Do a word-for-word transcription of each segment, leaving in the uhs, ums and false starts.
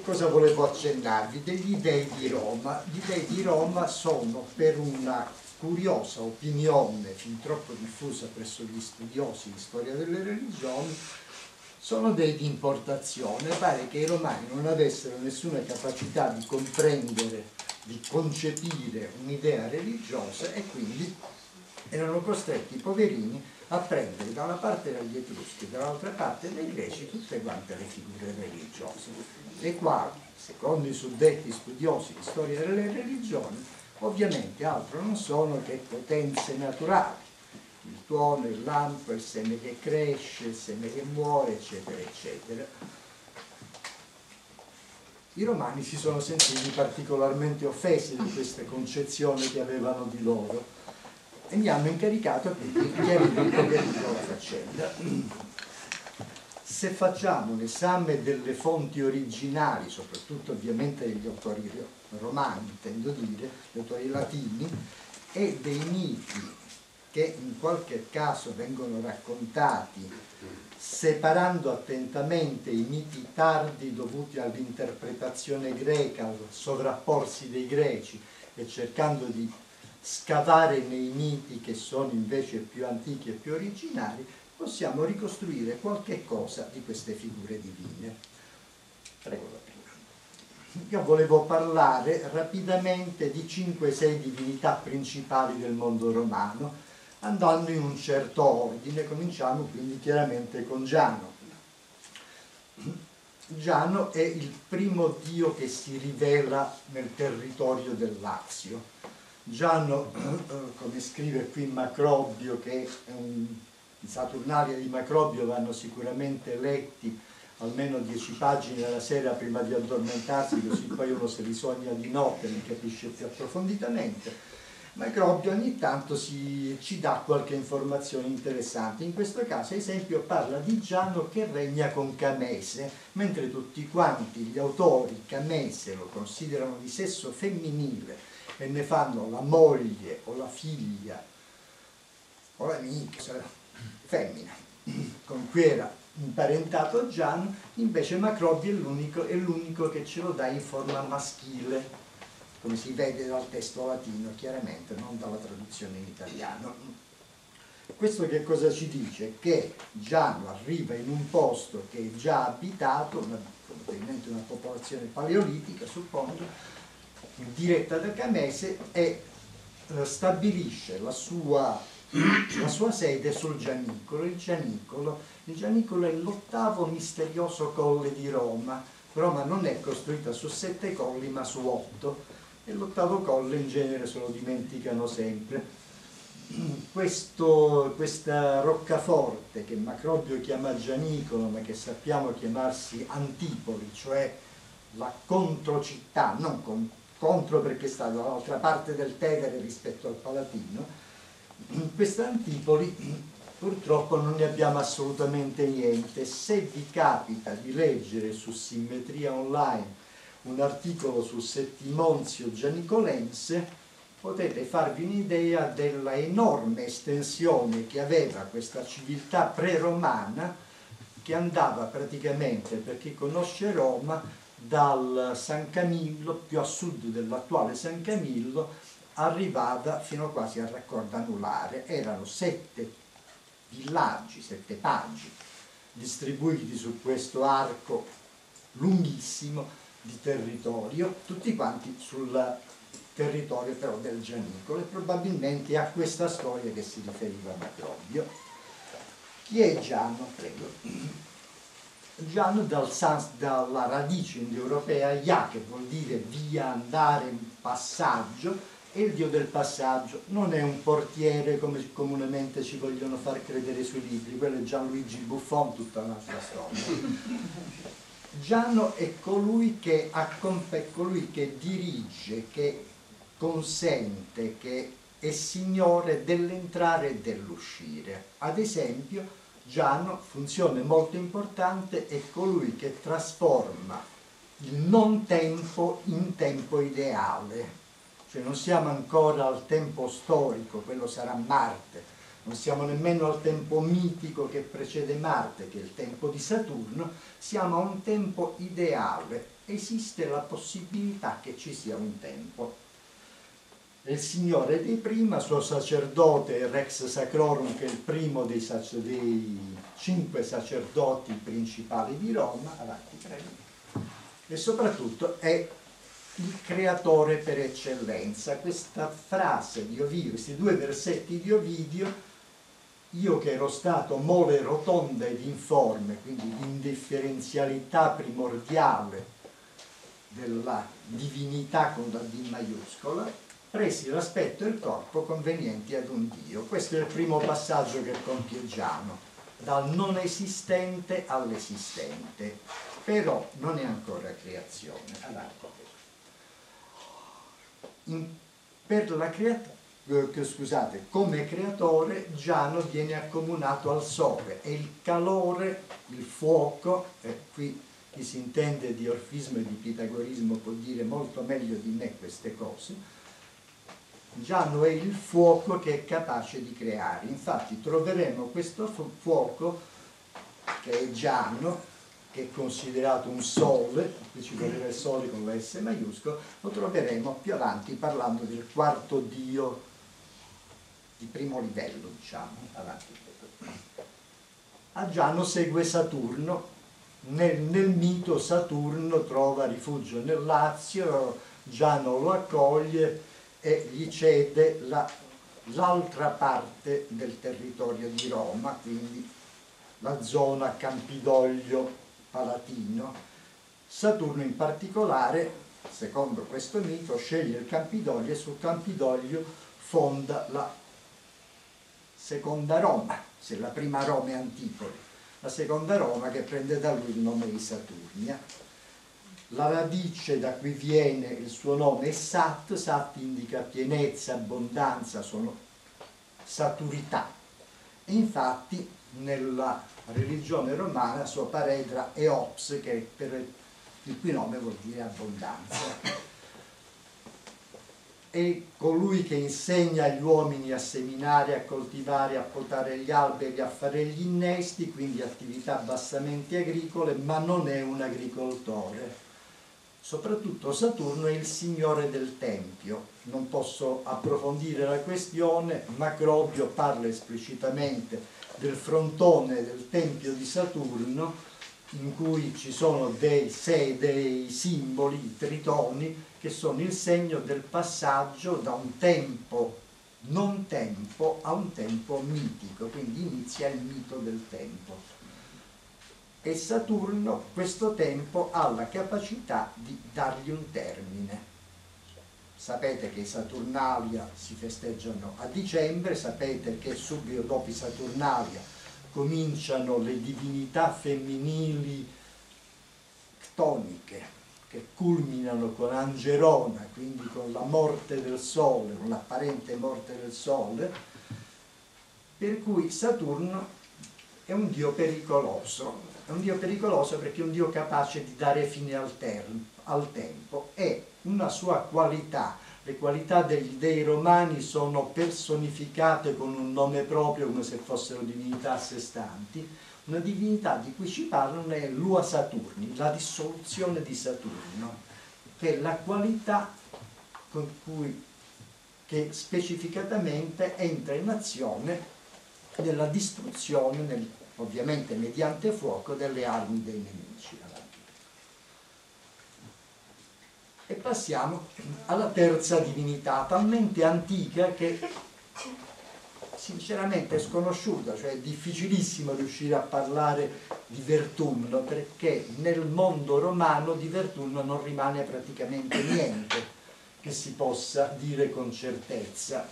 cosa volevo accennarvi? Degli dei di Roma. Gli dei di Roma sono, per una curiosa opinione fin troppo diffusa presso gli studiosi di storia delle religioni, sono dei di importazione. Pare che i romani non avessero nessuna capacità di comprendere, di concepire un'idea religiosa e quindi erano costretti i poverini a prendere da una parte dagli Etruschi e dall'altra parte dai Greci tutte quante le figure religiose, le quali, secondo i suddetti studiosi di storia delle religioni, ovviamente altro non sono che potenze naturali, il tuono, il lampo, il seme che cresce, il seme che muore, eccetera, eccetera. I romani si sono sentiti particolarmente offesi di queste concezioni che avevano di loro e mi hanno incaricato di chiarire un pochettino la faccenda. Se facciamo un esame delle fonti originali, soprattutto ovviamente degli autori romani, intendo dire, gli autori latini, e dei miti che in qualche caso vengono raccontati separando attentamente i miti tardi dovuti all'interpretazione greca, al sovrapporsi dei greci, e cercando di scavare nei miti che sono invece più antichi e più originali, possiamo ricostruire qualche cosa di queste figure divine. Prego la prima. Io volevo parlare rapidamente di cinque sei divinità principali del mondo romano, andando in un certo ordine. Cominciamo quindi chiaramente con Giano. Giano è il primo dio che si rivela nel territorio del Lazio. Giano, come scrive qui Macrobio, che è un, i Saturnalia di Macrobio vanno sicuramente letti almeno dieci pagine alla sera prima di addormentarsi, così poi uno se li sogna di notte, ne capisce più approfonditamente. Macrobio ogni tanto si, ci dà qualche informazione interessante. In questo caso, ad esempio, parla di Giano che regna con Camese, mentre tutti quanti gli autori Camese lo considerano di sesso femminile e ne fanno la moglie o la figlia o l'amica femmina con cui era imparentato Giano. Invece Macrobio è l'unico, è l'unico che ce lo dà in forma maschile, come si vede dal testo latino, chiaramente, non dalla traduzione in italiano. Questo che cosa ci dice? Che Giano arriva in un posto che è già abitato, una, probabilmente una popolazione paleolitica, suppongo, diretta da Camese, e eh, stabilisce la sua, la sua sede sul Gianicolo. Il Gianicolo, il Gianicolo è l'ottavo misterioso colle di Roma. Roma non è costruita su sette colli ma su otto, e l'ottavo colle in genere se lo dimenticano sempre. Questo, questa roccaforte che Macrobio chiama Gianicolo ma che sappiamo chiamarsi Antipoli, cioè la controcittà, non con, contro perché sta dall'altra parte del Tevere rispetto al Palatino, questa Antipoli purtroppo non ne abbiamo assolutamente niente. Se vi capita di leggere su Simmetria Online un articolo sul Settimonzio Gianicolense, potete farvi un'idea della enorme estensione che aveva questa civiltà pre-romana, che andava praticamente, per chi conosce Roma, dal San Camillo, più a sud dell'attuale San Camillo, arrivava fino quasi al raccordo anulare. Erano sette villaggi, sette paggi, distribuiti su questo arco lunghissimo di territorio, tutti quanti sul territorio però del Gianicolo, e probabilmente a questa storia che si riferiva Macrobio. Chi è Giano? Prego. Giano dal sans, dalla radice indoeuropea ia, che vuol dire via, andare, passaggio, è il dio del passaggio. Non è un portiere come comunemente ci vogliono far credere sui libri, quello è Gianluigi Buffon, tutta un'altra storia. Giano è colui che, è colui che dirige, che consente, che è signore dell'entrare e dell'uscire. Ad esempio, Giano, funzione molto importante, è colui che trasforma il non tempo in tempo ideale. Cioè non siamo ancora al tempo storico, quello sarà Marte, non siamo nemmeno al tempo mitico che precede Marte, che è il tempo di Saturno, siamo a un tempo ideale, esiste la possibilità che ci sia un tempo. Il Signore di prima, suo sacerdote Rex Sacrorum, che è il primo dei, sac dei cinque sacerdoti principali di Roma, avanti, prego, e soprattutto è il creatore per eccellenza. Questa frase di Ovidio, questi due versetti di Ovidio, io che ero stato mole rotonda ed informe, quindi l'indifferenzialità primordiale della divinità con la D maiuscola, presi l'aspetto e il corpo convenienti ad un Dio. Questo è il primo passaggio che compie Giano, dal non esistente all'esistente, però non è ancora creazione. Avanti. In, per la creazione, eh, scusate, come creatore Giano viene accomunato al sole e il calore, il fuoco, e qui chi si intende di orfismo e di pitagorismo può dire molto meglio di me queste cose. Giano è il fuoco che è capace di creare. Infatti troveremo questo fuoco, che è Giano, che è considerato un sole, qui ci voleva il sole con la S maiuscola, lo troveremo più avanti parlando del quarto dio di primo livello, diciamo. Avanti. A Giano segue Saturno. Nel, nel mito Saturno trova rifugio nel Lazio, Giano lo accoglie e gli cede l'altra parte del territorio di Roma, quindi la zona Campidoglio Palatino. Saturno in particolare, secondo questo mito, sceglie il Campidoglio e sul Campidoglio fonda la seconda Roma, se la prima Roma è Antipoli, la seconda Roma che prende da lui il nome di Saturnia. La radice da cui viene il suo nome è Sat, Sat indica pienezza, abbondanza, sono saturità. E infatti nella religione romana suo paredra è Ops, che per il cui nome vuol dire abbondanza. È colui che insegna agli uomini a seminare, a coltivare, a potare gli alberi, a fare gli innesti, quindi attività bassamente agricole, ma non è un agricoltore. Soprattutto Saturno è il signore del tempio. Non posso approfondire la questione, Macrobio parla esplicitamente del frontone del tempio di Saturno, in cui ci sono dei, sei, dei simboli, i tritoni, che sono il segno del passaggio da un tempo non tempo a un tempo mitico, quindi inizia il mito del tempo. E Saturno, questo tempo, ha la capacità di dargli un termine. Sapete che i Saturnalia si festeggiano a dicembre, sapete che subito dopo i Saturnalia cominciano le divinità femminili ctoniche, che culminano con Angerona, quindi con la morte del Sole, con l'apparente morte del Sole, per cui Saturno è un dio pericoloso. È un dio pericoloso perché è un dio capace di dare fine al, al tempo, e una sua qualità, le qualità degli dei romani sono personificate con un nome proprio come se fossero divinità a sé stanti. Una divinità di cui ci parlano è l'Ua Saturni, la dissoluzione di Saturno, che è la qualità con cui, che specificatamente entra in azione nella distruzione, nel, ovviamente mediante fuoco, delle armi dei nemici. E passiamo alla terza divinità, talmente antica che sinceramente è sconosciuta, cioè è difficilissimo riuscire a parlare di Vertumno, perché nel mondo romano di Vertumno non rimane praticamente niente che si possa dire con certezza.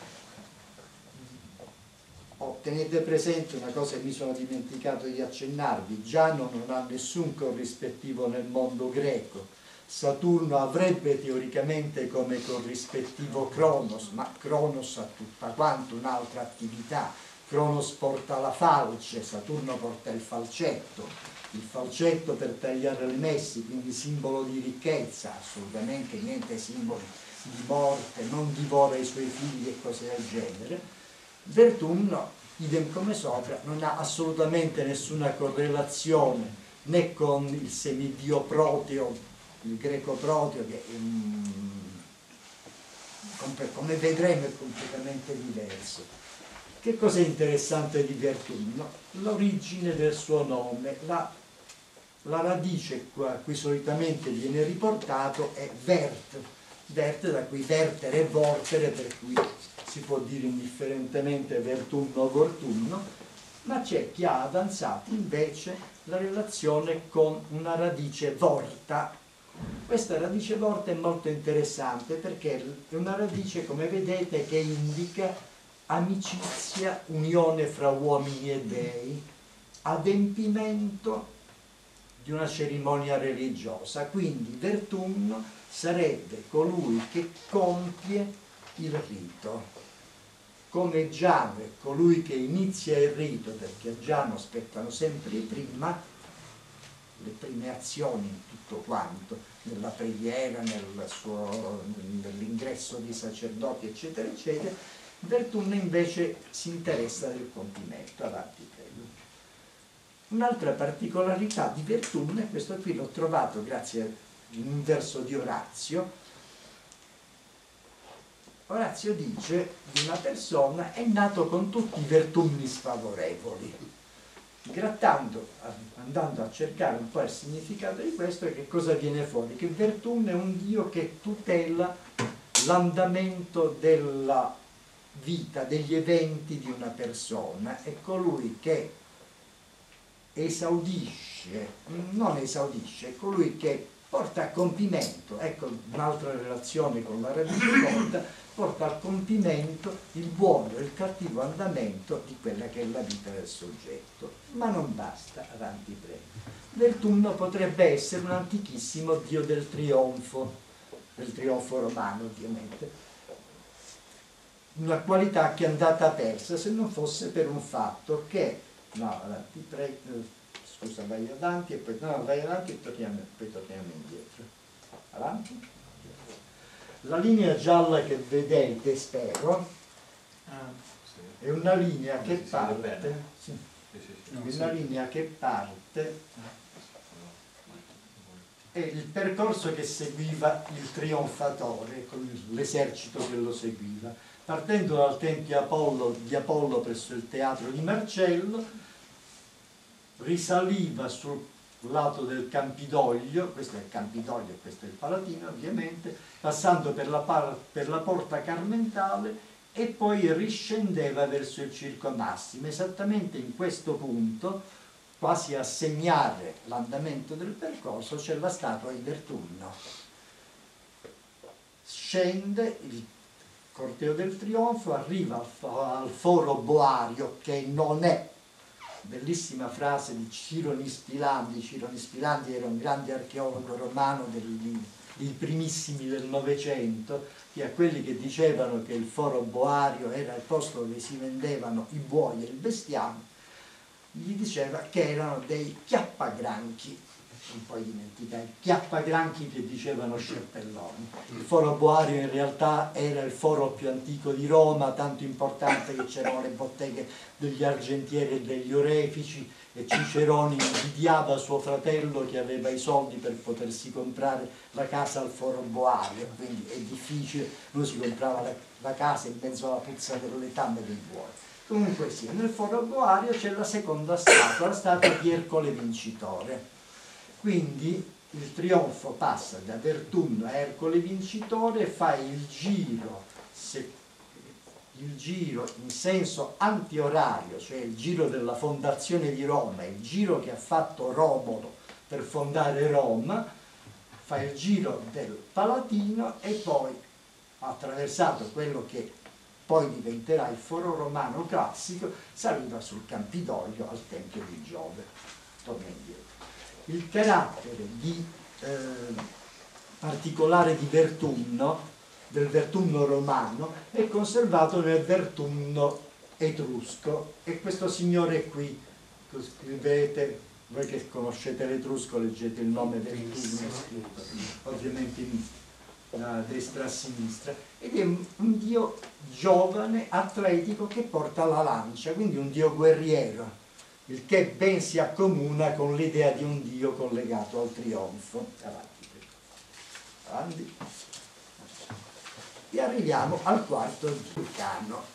Oh, tenete presente una cosa che mi sono dimenticato di accennarvi: Giano non ha nessun corrispettivo nel mondo greco. Saturno avrebbe teoricamente come corrispettivo Cronos, ma Cronos ha tutta quanto un'altra attività. Cronos porta la falce, Saturno porta il falcetto, il falcetto per tagliare le messi, quindi simbolo di ricchezza, assolutamente niente simboli di morte, non divora i suoi figli e cose del genere. Vertunno, idem come sopra, non ha assolutamente nessuna correlazione né con il semidio Proteo, il greco Proteo, che um, come vedremo è completamente diverso. Che cosa è interessante di Vertunno? L'origine del suo nome, la, la radice a cui solitamente viene riportato è vert, vert da cui vertere e vortere, per cui si può dire indifferentemente Vertunno o Vortunno, ma c'è chi ha avanzato invece la relazione con una radice vorta. Questa radice vorta è molto interessante perché è una radice, come vedete, che indica amicizia, unione fra uomini e dei, adempimento di una cerimonia religiosa. Quindi Vertunno sarebbe colui che compie il rito. Come Giano è colui che inizia il rito, perché a Giano aspettano sempre prima le prime azioni in tutto quanto, nella preghiera, nel suo, nell'ingresso dei sacerdoti, eccetera, eccetera. Vertunno invece si interessa del compimento. Avanti, prego. Un'altra particolarità di Vertunno, e questo qui l'ho trovato grazie a un verso di Orazio. Orazio dice di una persona: è nato con tutti i vertunni sfavorevoli. Grattando, andando a cercare un po' il significato di questo, e che cosa viene fuori? Che Vertunno è un dio che tutela l'andamento della vita, degli eventi di una persona, è colui che esaudisce, non esaudisce, è colui che porta a compimento, ecco un'altra relazione con la radice vorta, porta al compimento il buono e il cattivo andamento di quella che è la vita del soggetto. Ma non basta, avanti prego. Vertunno potrebbe essere un antichissimo dio del trionfo, del trionfo romano ovviamente, una qualità che è andata persa se non fosse per un fatto che, no, avanti prego, scusa, vai avanti e poi, no, vai avanti e torniamo, poi torniamo indietro. Avanti. La linea gialla che vedete, spero, ah, sì. è una linea che si parte, sì, sì, sì, sì. è No, una sì. linea che parte, è il percorso che seguiva il trionfatore con l'esercito che lo seguiva. Partendo dal tempio Apollo, di Apollo presso il teatro di Marcello, risaliva sul lato del Campidoglio, questo è il Campidoglio e questo è il Palatino ovviamente, passando per la, per la porta Carmentale e poi riscendeva verso il Circo Massimo. Esattamente in questo punto, quasi a segnare l'andamento del percorso, c'è la statua di Vertunno. Scende il corteo del trionfo, arriva al, al foro Boario, che non è, bellissima frase di Ciro Nispilandi. Ciro Nispilandi era un grande archeologo romano degli, dei primissimi del Novecento, che a quelli che dicevano che il foro Boario era il posto dove si vendevano i buoi e il bestiame, gli diceva che erano dei chiappagranchi, un po' dimenticati, chiappagranchi che dicevano scerpelloni. Il foro Boario in realtà era il foro più antico di Roma, tanto importante che c'erano le botteghe degli argentieri e degli orefici, e Cicerone invidiava suo fratello che aveva i soldi per potersi comprare la casa al foro Boario, quindi è difficile, lui si comprava la, la casa in mezzo alla puzza delle letame dei buoi. Comunque sia, nel foro Boario c'è la seconda statua, la statua di Ercole Vincitore. Quindi il trionfo passa da Vertunno a Ercole Vincitore, fa il giro, se, il giro in senso antiorario, cioè il giro della fondazione di Roma, il giro che ha fatto Romolo per fondare Roma, fa il giro del Palatino e poi, attraversato quello che poi diventerà il foro romano classico, saliva sul Campidoglio al Tempio di Giove. Torna indietro. Il carattere di, eh, particolare di Vertunno, del Vertunno romano, è conservato nel Vertunno etrusco, e questo signore qui, scrivete, voi che conoscete l'etrusco leggete il nome Vertunno scritto, ovviamente in da destra a sinistra, ed è un, un dio giovane, atletico, che porta la lancia, quindi un dio guerriero, il che ben si accomuna con l'idea di un dio collegato al trionfo. Avanti, avanti. E arriviamo al quarto Vulcano.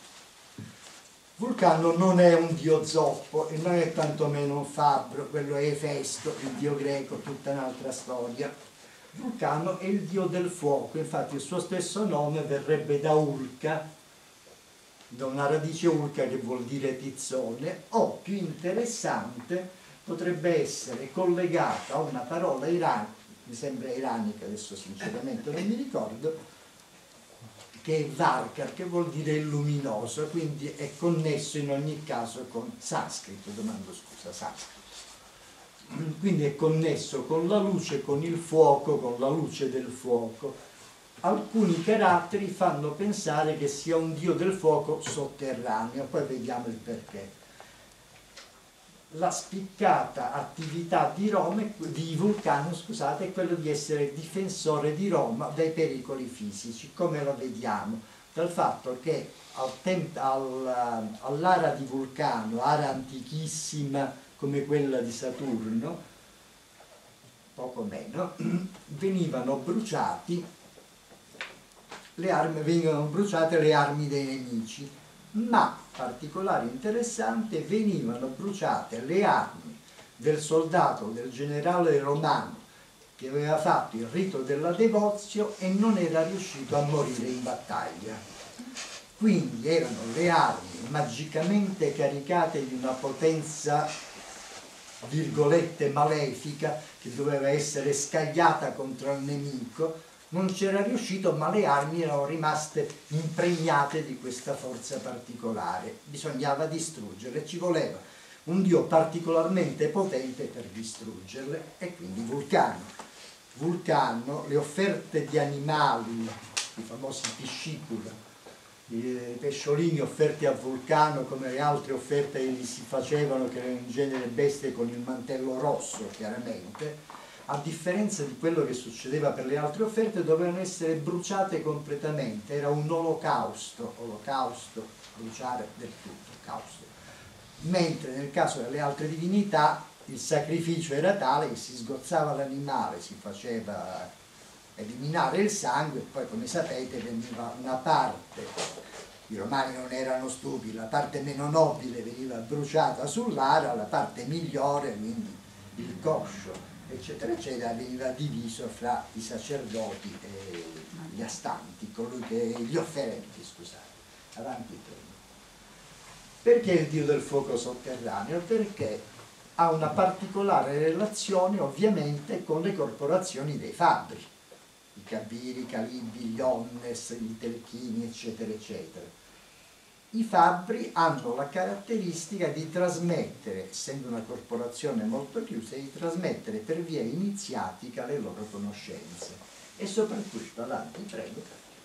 Vulcano non è un dio zoppo e non è tantomeno un fabbro, quello è Efesto, il dio greco, tutta un'altra storia. Vulcano è il dio del fuoco, infatti il suo stesso nome verrebbe da Ulca, da una radice Ulca che vuol dire tizzone, o più interessante potrebbe essere collegata a una parola iranica, mi sembra iranica, adesso sinceramente non mi ricordo, che è Varkar, che vuol dire luminoso, quindi è connesso in ogni caso con sanscrito, domando scusa, sanscrito. Quindi è connesso con la luce, con il fuoco, con la luce del fuoco. Alcuni caratteri fanno pensare che sia un dio del fuoco sotterraneo, poi vediamo il perché. La spiccata attività di, Roma, di Vulcano, scusate, è quello di essere difensore di Roma dai pericoli fisici. Come lo vediamo? Dal fatto che al al, all'ara di Vulcano, area antichissima come quella di Saturno, poco meno, venivano bruciati le armi, venivano bruciate le armi dei nemici, ma, particolare interessante, venivano bruciate le armi del soldato, del generale romano che aveva fatto il rito della devozio e non era riuscito a morire in battaglia. Quindi erano le armi magicamente caricate di una potenza, virgolette, malefica, che doveva essere scagliata contro il nemico. Non c'era riuscito, ma le armi erano rimaste impregnate di questa forza particolare. Bisognava distruggerle, ci voleva un dio particolarmente potente per distruggerle, e quindi Vulcano. Vulcano, le offerte di animali, i famosi piscicula, i pesciolini offerti a Vulcano, come le altre offerte che gli si facevano, che erano in genere bestie con il mantello rosso, chiaramente, a differenza di quello che succedeva per le altre offerte, dovevano essere bruciate completamente, era un olocausto, olocausto, bruciare del tutto, causto. Mentre nel caso delle altre divinità il sacrificio era tale che si sgozzava l'animale, si faceva eliminare il sangue e poi, come sapete, veniva una parte, i romani non erano stupidi, la parte meno nobile veniva bruciata sull'ara, la parte migliore, quindi il coscio, eccetera eccetera, veniva diviso fra i sacerdoti e gli astanti, colui che, gli offerenti, scusate. Avanti, prego. Perché il dio del fuoco sotterraneo? Perché ha una particolare relazione ovviamente con le corporazioni dei fabbri, i Cabiri, i Calibi, gli Onnes, i Telchini, eccetera eccetera. I fabbri hanno la caratteristica di trasmettere, essendo una corporazione molto chiusa, di trasmettere per via iniziatica le loro conoscenze e soprattutto, avanti prego,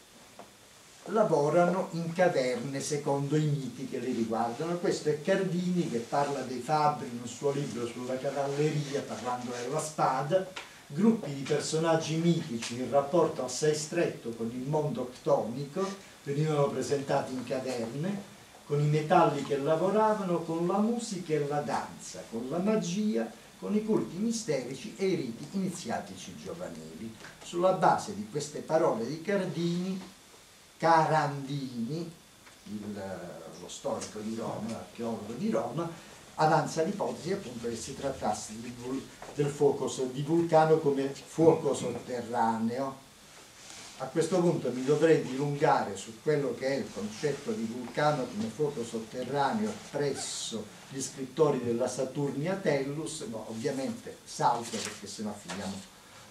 lavorano in caverne secondo i miti che li riguardano. Questo è Cardini che parla dei fabbri in un suo libro sulla cavalleria, parlando della spada, gruppi di personaggi mitici in rapporto assai stretto con il mondo ctonico, venivano presentati in caverne, con i metalli che lavoravano, con la musica e la danza, con la magia, con i culti misterici e i riti iniziatici giovanili. Sulla base di queste parole di Cardini, Carandini, il, lo storico di Roma, l'archeologo di Roma, avanza l'ipotesi appunto che si trattasse di, del fuoco di Vulcano come fuoco sotterraneo. A questo punto mi dovrei dilungare su quello che è il concetto di Vulcano come fuoco sotterraneo presso gli scrittori della Saturnia Tellus, ma ovviamente salto perché sennò finiamo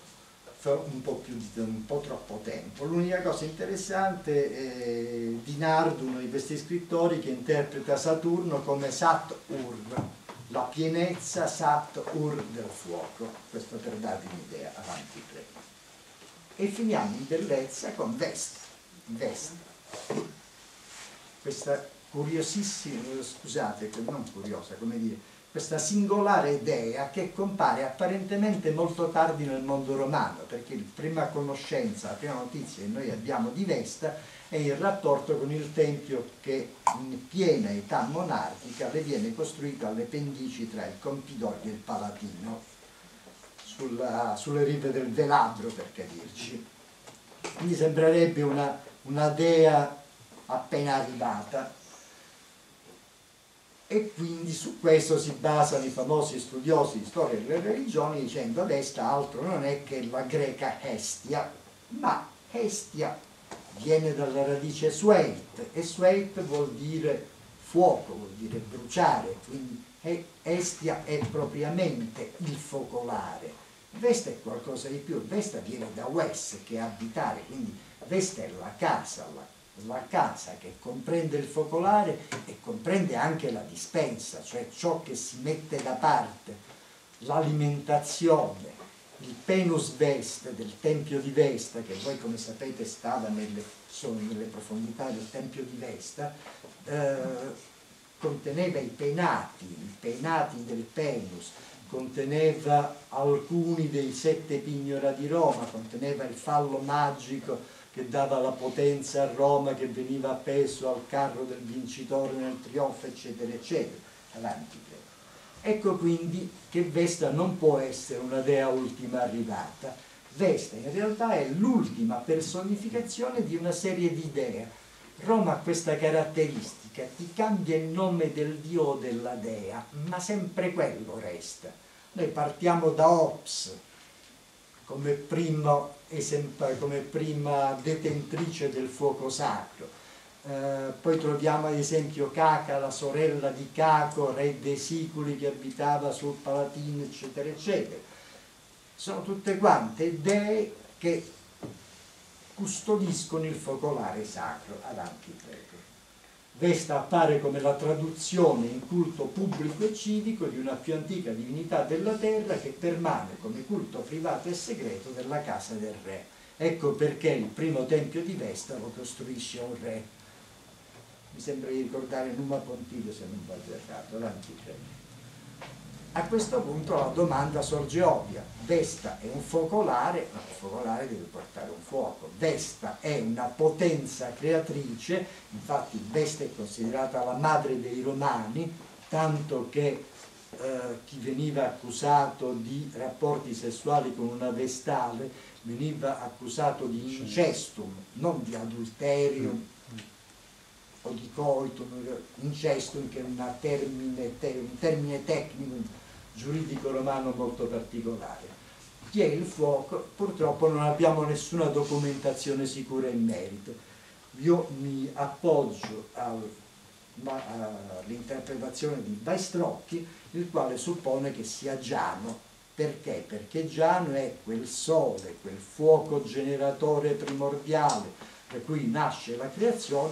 un po' più di, un po' troppo tempo. L'unica cosa interessante è di Nardo, uno di questi scrittori, che interpreta Saturno come Sat-Ur, la pienezza Sat-Ur del fuoco. Questo per darvi un'idea. Avanti, prego. E finiamo in bellezza con Vesta. Vesta. Questa curiosissima, scusate, non curiosa, come dire, questa singolare idea che compare apparentemente molto tardi nel mondo romano, perché la prima conoscenza, la prima notizia che noi abbiamo di Vesta è il rapporto con il tempio che in piena età monarchica le viene costruito alle pendici tra il Campidoglio e il Palatino, sulla, sulle rive del Veladro, per capirci. Mi sembrerebbe una, una dea appena arrivata, e quindi su questo si basano i famosi studiosi di storia delle religioni, dicendo Vesta altro non è che la greca Hestia, ma Hestia viene dalla radice Sweit, e Sweit vuol dire fuoco, vuol dire bruciare, quindi Hestia è propriamente il focolare. Vesta è qualcosa di più, Vesta viene da Wes, che è abitare, quindi Vesta è la casa, la la casa che comprende il focolare e comprende anche la dispensa, cioè ciò che si mette da parte, l'alimentazione, il Penus Vesta del Tempio di Vesta, che voi come sapete stava nelle, sono nelle profondità del Tempio di Vesta, eh, conteneva i penati, i penati del Penus, conteneva alcuni dei sette pignora di Roma, conteneva il fallo magico che dava la potenza a Roma, che veniva appeso al carro del vincitore nel trionfo, eccetera, eccetera. Avanti, prego. Ecco quindi che Vesta non può essere una dea ultima arrivata. Vesta in realtà è l'ultima personificazione di una serie di dee. Roma ha questa caratteristica, ti cambia il nome del dio o della dea, ma sempre quello resta. Noi partiamo da Ops, come prima, come prima detentrice del fuoco sacro. Eh, poi troviamo ad esempio Caca, la sorella di Caco, re dei Siculi, che abitava sul Palatino, eccetera, eccetera. Sono tutte quante dee che custodiscono il focolare sacro. Avanti, prego. Vesta appare come la traduzione in culto pubblico e civico di una più antica divinità della terra che permane come culto privato e segreto della casa del re. Ecco perché il primo tempio di Vesta lo costruisce un re. Mi sembra di ricordare Numa Pontile, se non vado errato. Avanti, prego. A questo punto la domanda sorge ovvia. Vesta è un focolare, ma il focolare deve portare un fuoco. Vesta è una potenza creatrice, infatti Vesta è considerata la madre dei Romani, tanto che eh, chi veniva accusato di rapporti sessuali con una vestale veniva accusato di incestum, non di adulterium o di coitum, incestum, che è una termine, un termine tecnico giuridico romano molto particolare. Chi è il fuoco? Purtroppo non abbiamo nessuna documentazione sicura in merito. Io mi appoggio all'interpretazione di Baistrocchi, il quale suppone che sia Giano. Perché? Perché Giano è quel sole, quel fuoco generatore primordiale da cui nasce la creazione,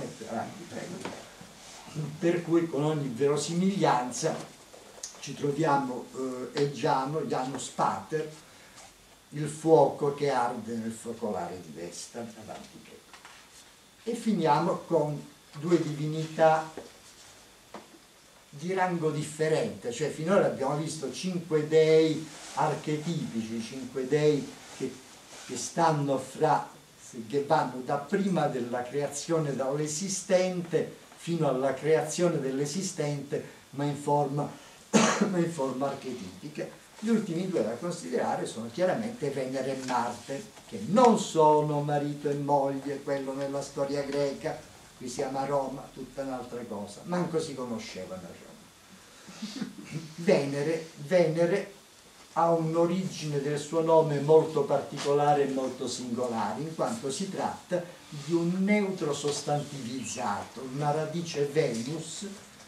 per cui con ogni verosimiglianza ci troviamo eh, è Giano, Janus Pater, il fuoco che arde nel focolare di Vesta. Avanti, prego. E finiamo con due divinità di rango differente, cioè finora abbiamo visto cinque dei archetipici, cinque dei che, che stanno fra, che vanno da prima della creazione dall'esistente fino alla creazione dell'esistente, ma in forma, ma in forma archetipica. Gli ultimi due da considerare sono chiaramente Venere e Marte, che non sono marito e moglie, quello nella storia greca, qui siamo a Roma, tutta un'altra cosa, manco si conoscevano a Roma. Venere, Venere ha un'origine del suo nome molto particolare e molto singolare, in quanto si tratta di un neutro sostantivizzato, una radice Venus,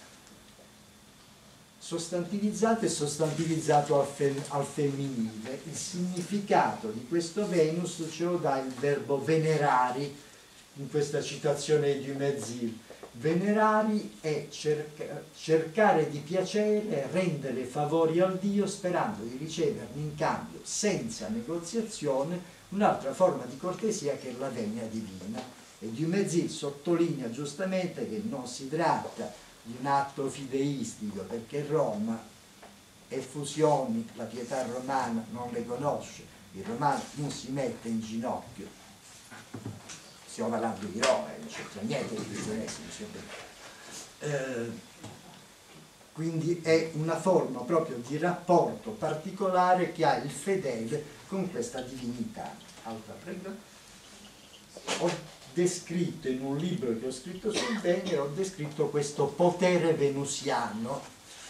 sostantivizzato e sostantivizzato al, fem al femminile. Il significato di questo Venus ce lo dà il verbo venerari in questa citazione di Dumézil. Venerari è cerca, cercare di piacere, rendere favori al Dio sperando di riceverne in cambio, senza negoziazione, un'altra forma di cortesia che è la venia divina. E Dumézil sottolinea giustamente che non si tratta di un atto fideistico, perché Roma effusioni la pietà romana non le conosce, il romano non si mette in ginocchio, stiamo parlando di Roma, non c'entra niente di cristianesimo, eh, quindi è una forma proprio di rapporto particolare che ha il fedele con questa divinità. Altra, prego. Ho descritto in un libro che ho scritto sul Venere, ho descritto questo potere venusiano.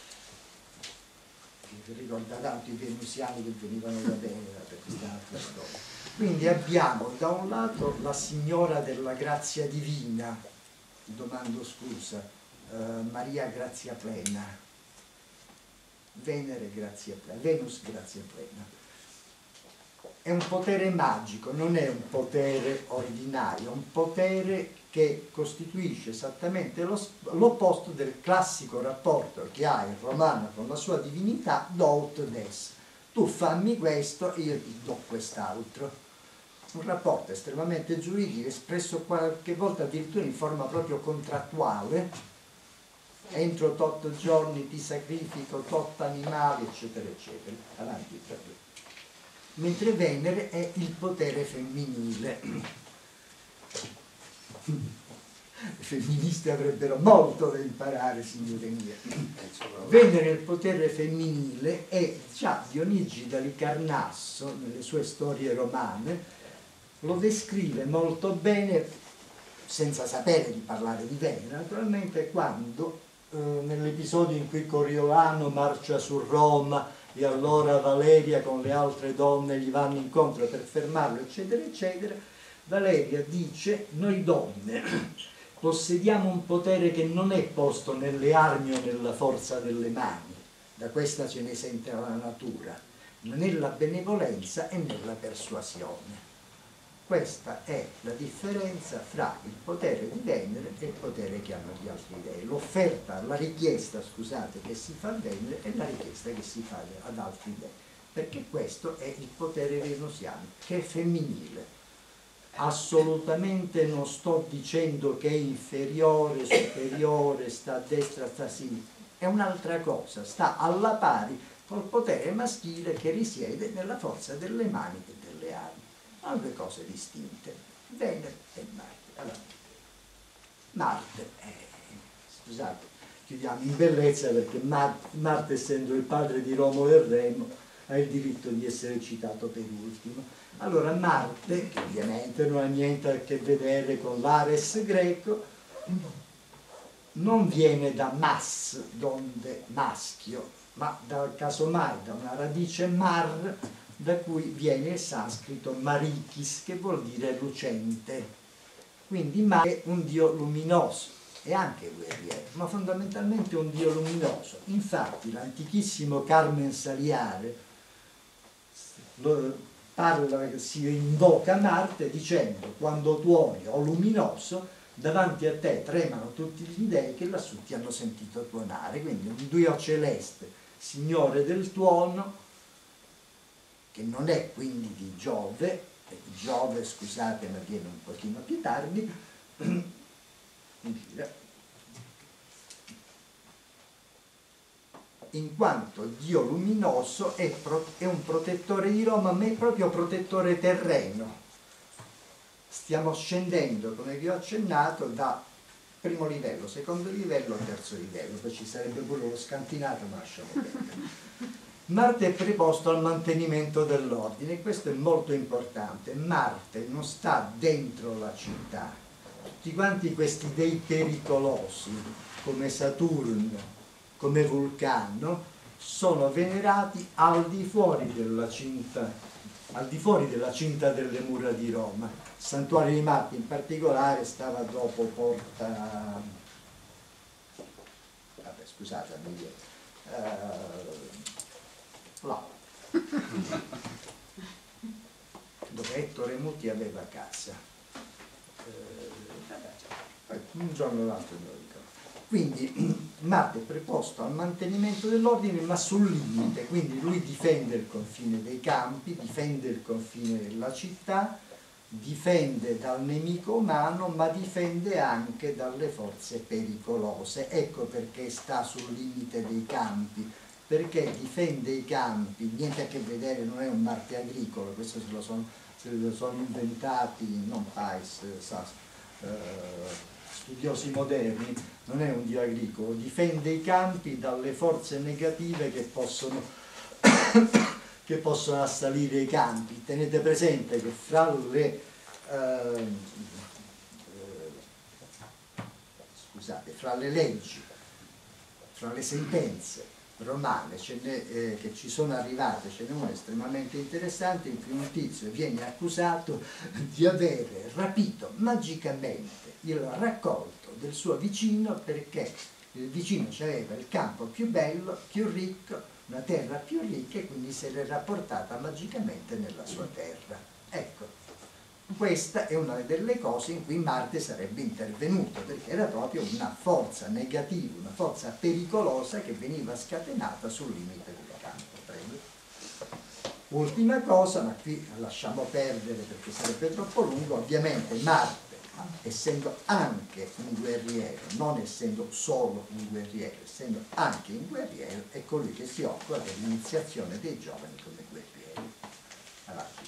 Vi ricorda tanto i venusiani che venivano da Venere per questa altra storia. Quindi abbiamo da un lato la signora della grazia divina, domando scusa, Uh, Maria grazia plena, Venere grazia plena, Venus grazia plena. È un potere magico, non è un potere ordinario, è un potere che costituisce esattamente l'opposto del classico rapporto che ha il romano con la sua divinità, do ut des. Tu fammi questo e io ti do quest'altro. Un rapporto estremamente giuridico, espresso qualche volta addirittura in forma proprio contrattuale. Entro tot giorni ti sacrifico tot animali, eccetera, eccetera. Avanti, proprio. Mentre Venere è il potere femminile. I femministi avrebbero molto da imparare, signore mie. Venere, il potere femminile, e già Dionigi d'Alicarnasso, nelle sue storie romane, lo descrive molto bene, senza sapere di parlare di Venere, naturalmente, quando Eh, nell'episodio in cui Coriolano marcia su Roma e allora Valeria con le altre donne gli vanno incontro per fermarlo, eccetera, eccetera, Valeria dice: noi donne possediamo un potere che non è posto nelle armi o nella forza delle mani, da questa ce ne sente la natura, ma nella benevolenza e nella persuasione. Questa è la differenza fra il potere di Venere e il potere che hanno gli altri dei. L'offerta, la richiesta, scusate, che si fa a Venere e la richiesta che si fa ad altri dei. Perché questo è il potere venusiano, che è femminile. Assolutamente non sto dicendo che è inferiore, superiore, sta a destra, sta a sinistra. È un'altra cosa, sta alla pari col potere maschile che risiede nella forza delle mani e delle armi. Sono due cose distinte, Venere e Marte. Allora, Marte, eh, scusate, chiudiamo in bellezza perché Marte, Marte, essendo il padre di Romolo e Remo, ha il diritto di essere citato per ultimo. Allora Marte, che ovviamente non ha niente a che vedere con l'Ares greco, non viene da mas, donde maschio, ma da, casomai da una radice mar, da cui viene il sanscrito marichis, che vuol dire lucente. Quindi Marte è un dio luminoso, e anche guerriero, ma fondamentalmente un dio luminoso. Infatti l'antichissimo Carmen Saliare lo, parla, si invoca Marte dicendo: quando tuoni, o luminoso, davanti a te tremano tutti gli dei che lassù ti hanno sentito tuonare. Quindi un dio celeste, signore del tuono, che non è quindi di Giove, Giove, scusate, ma viene un pochino più tardi, in quanto Dio luminoso è, pro, è un protettore di Roma, ma è proprio protettore terreno. Stiamo scendendo, come vi ho accennato, da primo livello, secondo livello, terzo livello, poi ci sarebbe pure lo scantinato, ma lasciamo perdere. Marte è preposto al mantenimento dell'ordine, e questo è molto importante. Marte non sta dentro la città. Tutti quanti questi dei pericolosi, come Saturno, come Vulcano, sono venerati al di fuori della cinta, al di fuori della cinta delle mura di Roma. Il santuario di Marte in particolare stava dopo Porta... Vabbè, scusate, uh, là, dove Ettore Muti aveva casa. Eh, un giorno o l'altro me lo ricordo. Quindi Marte è preposto al mantenimento dell'ordine, ma sul limite, quindi lui difende il confine dei campi, difende il confine della città, difende dal nemico umano, ma difende anche dalle forze pericolose. Ecco perché sta sul limite dei campi, perché difende i campi, niente a che vedere, non è un Marte agricolo, questo se lo sono, se lo sono inventati non Pais, sa, eh, studiosi moderni, non è un dio agricolo, difende i campi dalle forze negative che possono, che possono assalire i campi. Tenete presente che fra le eh, scusate, fra le leggi, fra le sentenze romane ce ne, eh, che ci sono arrivate, ce n'è una estremamente interessante in cui un tizio viene accusato di avere rapito magicamente il raccolto del suo vicino perché il vicino aveva il campo più bello, più ricco, una terra più ricca e quindi se l'era portata magicamente nella sua terra. Ecco, questa è una delle cose in cui Marte sarebbe intervenuto, perché era proprio una forza negativa, una forza pericolosa che veniva scatenata sul limite del campo. Prego. Ultima cosa, ma qui lasciamo perdere perché sarebbe troppo lungo, ovviamente Marte, essendo anche un guerriero, non essendo solo un guerriero, essendo anche un guerriero, è colui che si occupa dell'iniziazione dei giovani come guerrieri. Avanti.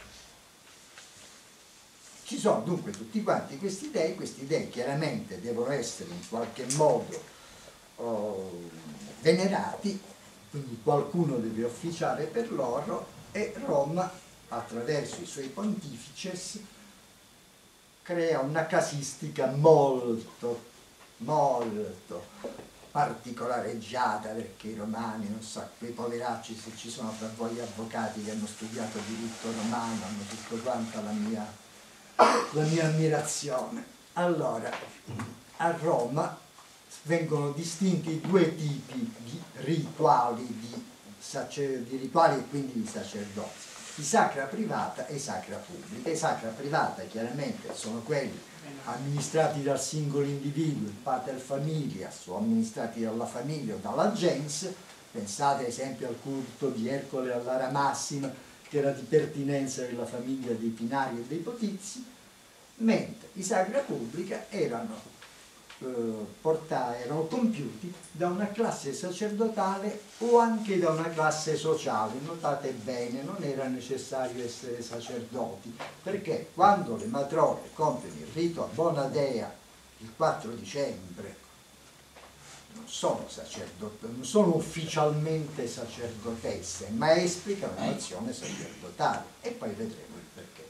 Ci sono dunque tutti quanti questi dei, questi dei chiaramente devono essere in qualche modo oh, venerati, quindi qualcuno deve officiare per loro e Roma, attraverso i suoi pontifices, crea una casistica molto, molto particolareggiata, perché i romani, non so, quei poveracci, se ci sono tra voi avvocati che hanno studiato diritto romano, hanno tutto quanto la mia... la mia ammirazione. Allora, a Roma vengono distinti due tipi di rituali, di, sacer, di rituali e quindi di sacerdozio, di sacra privata e sacra pubblica. I sacra privata chiaramente sono quelli amministrati dal singolo individuo, il pater familias, o amministrati dalla famiglia o dalla gens. Pensate ad esempio al culto di Ercole all'Ara Massima, che era di pertinenza della famiglia dei Pinari e dei Potizi, mentre i sacra pubblica erano, eh, portati, erano compiuti da una classe sacerdotale o anche da una classe sociale. Notate bene, non era necessario essere sacerdoti, perché quando le matrone compiono il rito a Bonadea il quattro dicembre, non sono sacerdoti, non sono ufficialmente sacerdotesse, ma esplicano un'azione sacerdotale, e poi vedremo il perché.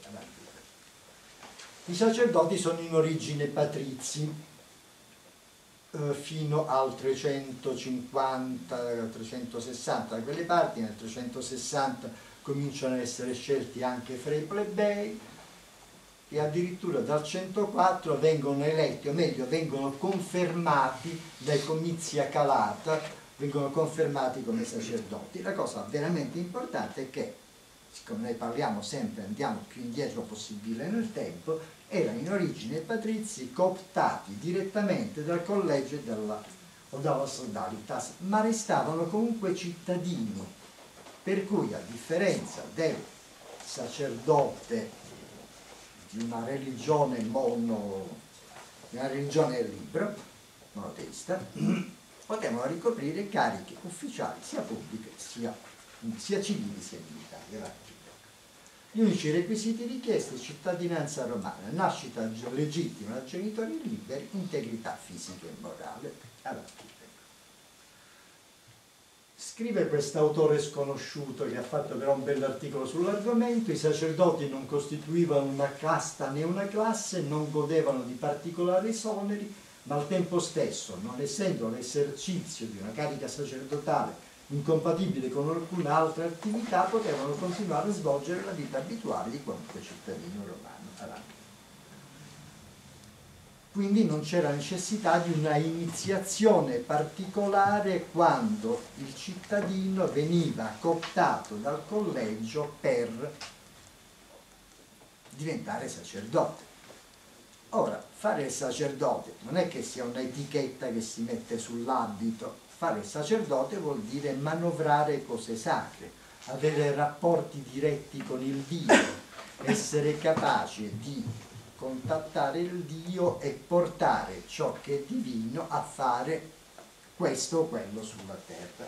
I sacerdoti sono in origine patrizi eh, fino al trecentocinquanta trecentosessanta, da quelle parti. Nel trecentosessanta cominciano a essere scelti anche fra i plebei, e addirittura dal centoquattro vengono eletti, o meglio vengono confermati dai comizi a Calata, vengono confermati come sacerdoti. La cosa veramente importante è che, siccome noi parliamo sempre, andiamo più indietro possibile nel tempo, erano in origine patrizi cooptati direttamente dal collegio e dalla, o dalla sodalitas, ma restavano comunque cittadini, per cui a differenza del sacerdote di una religione mono, di una religione libera, monoteista, potevano ricoprire cariche ufficiali sia pubbliche sia, sia civili sia militari. Gli unici requisiti richiesti: cittadinanza romana, nascita legittima da genitori liberi, integrità fisica e morale. Avanti. Scrive quest'autore sconosciuto, che ha fatto però un bell'articolo sull'argomento: i sacerdoti non costituivano una casta né una classe, non godevano di particolari esoneri, ma al tempo stesso, non essendo l'esercizio di una carica sacerdotale incompatibile con alcuna altra attività, potevano continuare a svolgere la vita abituale di qualunque cittadino romano. Avanti. Quindi non c'era necessità di una iniziazione particolare quando il cittadino veniva cooptato dal collegio per diventare sacerdote. Ora, fare il sacerdote non è che sia un'etichetta che si mette sull'abito. Fare il sacerdote vuol dire manovrare cose sacre, avere rapporti diretti con il Dio, essere capace di contattare il Dio e portare ciò che è divino a fare questo o quello sulla terra.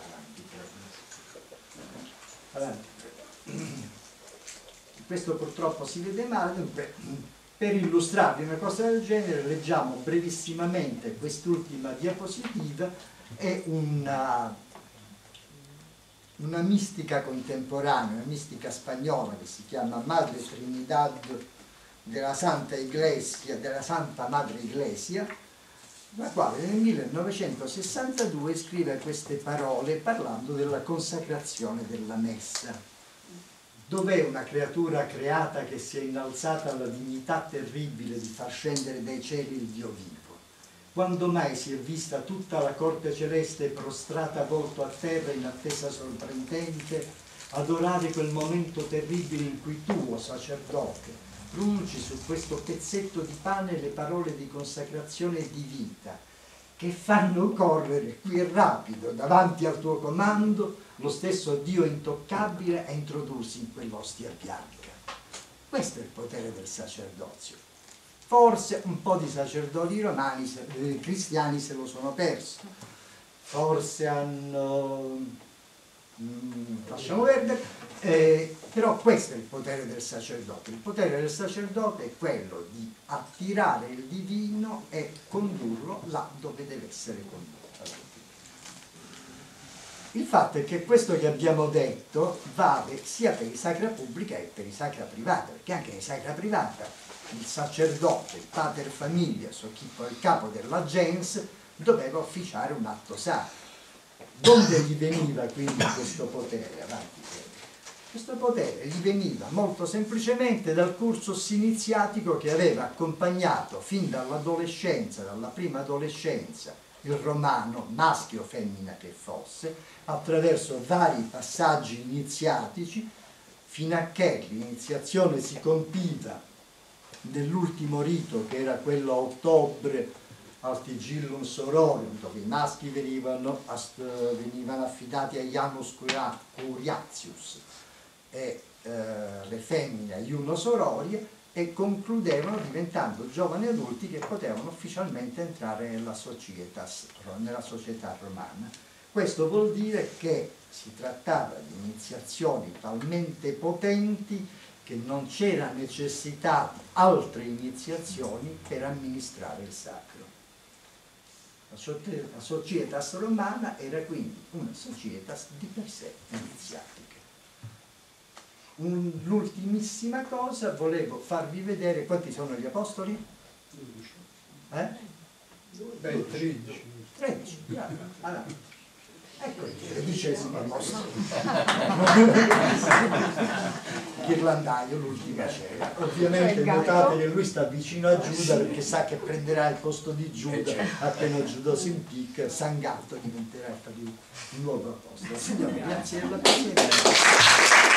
Avanti, Avanti. Questo purtroppo si vede male, dunque per illustrarvi una cosa del genere leggiamo brevissimamente quest'ultima diapositiva. È una, una mistica contemporanea, una mistica spagnola che si chiama Madre Trinidad della Santa Iglesia, della Santa Madre Iglesia, la quale nel millenovecentosessantadue scrive queste parole parlando della consacrazione della messa. Dov'è una creatura creata che si è innalzata alla dignità terribile di far scendere dai cieli il Dio vivo? Quando mai si è vista tutta la corte celeste prostrata volto a terra in attesa sorprendente, adorare quel momento terribile in cui tu, o sacerdote, pronunci su questo pezzetto di pane le parole di consacrazione e di vita, che fanno correre qui rapido davanti al tuo comando lo stesso Dio intoccabile a introdursi in quell'ostia bianca. Questo è il potere del sacerdozio. Forse un po' di sacerdoti romani, eh, cristiani se lo sono perso, forse hanno, mm, lasciamo perdere, eh, però questo è il potere del sacerdote. Il potere del sacerdote è quello di attirare il divino e condurlo là dove deve essere condotto. Il fatto è che questo che abbiamo detto vale sia per i sacra pubblica che per i sacra privata, perché anche nei sacra privata il sacerdote, il pater familias o chi poi il capo della gens doveva officiare un atto sacro. Dove gli veniva quindi questo potere? Avanti. Questo potere gli veniva molto semplicemente dal cursus iniziatico che aveva accompagnato fin dall'adolescenza, dalla prima adolescenza, il romano, maschio o femmina che fosse, attraverso vari passaggi iniziatici, fino a che l'iniziazione si compiva nell'ultimo rito, che era quello a ottobre al Tigillum Sororium, dove i maschi venivano, venivano affidati a Janus Curiatius e eh, le femmine a Iuno Sororie, e concludevano diventando giovani adulti che potevano ufficialmente entrare nella societas, nella società romana. Questo vuol dire che si trattava di iniziazioni talmente potenti che non c'era necessità di altre iniziazioni per amministrare il sacro. La societas romana era quindi una societas di per sé iniziatica. L'ultimissima cosa, volevo farvi vedere quanti sono gli apostoli? Eh? Beh, tredici. tredici, bravo. Allora, ecco il tredicesimo apostolo. Ghirlandaio, l'ultima cena. Ovviamente notate che lui sta vicino a Giuda perché sa che prenderà il posto di Giuda appena Giuda si impicca. San Gatto diventerà il nuovo apostolo. Signore, grazie della pazienza.